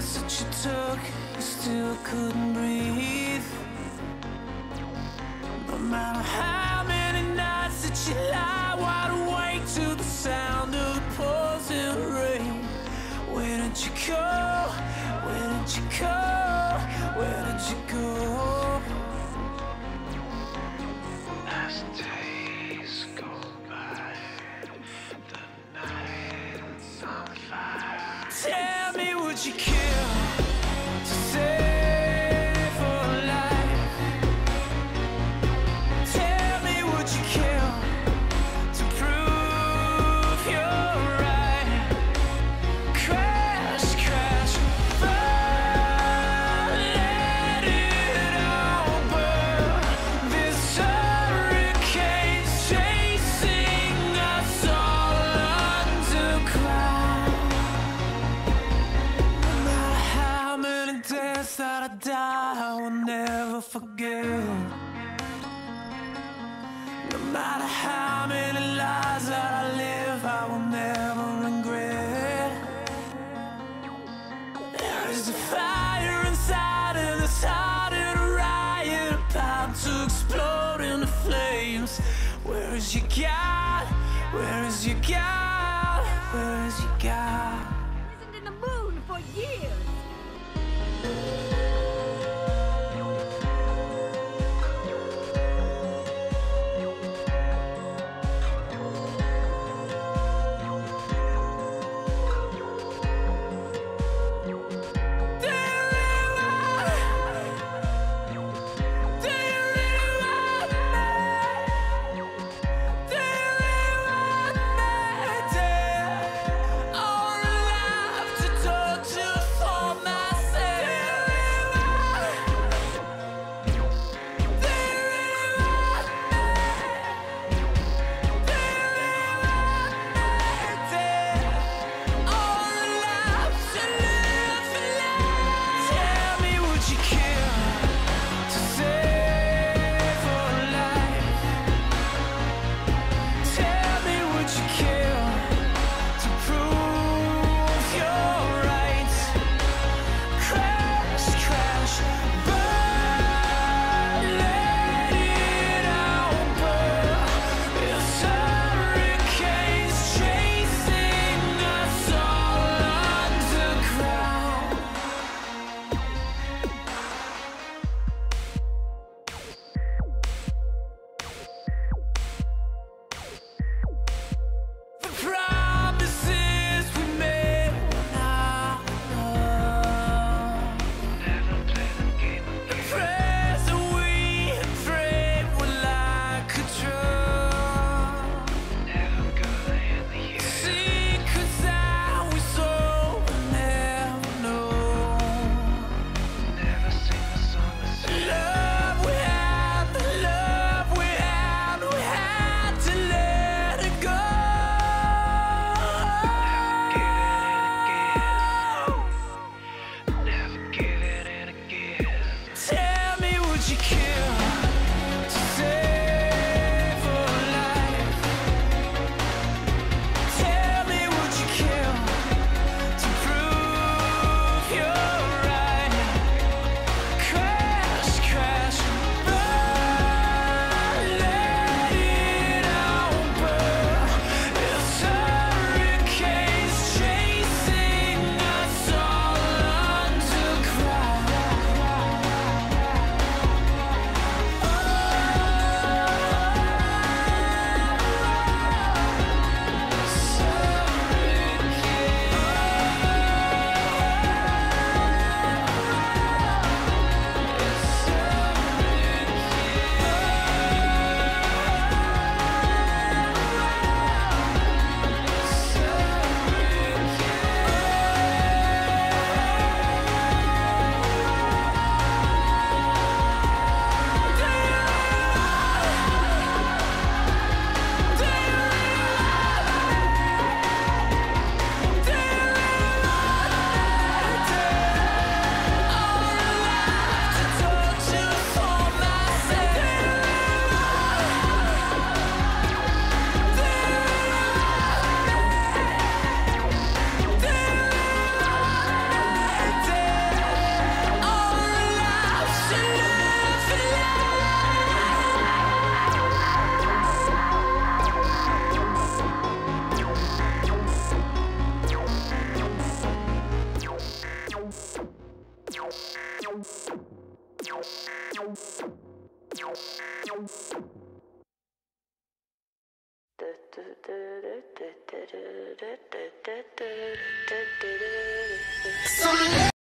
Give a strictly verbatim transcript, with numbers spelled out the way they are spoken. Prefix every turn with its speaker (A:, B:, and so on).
A: breaths that you took, you still couldn't breathe. No matter how many nights that you lie wide awake to the sound of the pouring rain. Where did you go? Where did you go? Where did you go? As days go by, the night's on fire. Tell me, would you kill to save a life? Tell me, would you kill to prove you're right? Crash, crash, burn, let it all burn. This hurricane's chasing us all underground. No matter how many deaths that I die, I will never forget. No matter how many lies that I live, I will never regret. There is a fire inside of this heart and a riot about to explode into flames. Where is your God? Where is your God? Where is your God?
B: Isn't in the moon for years.
A: Oh, So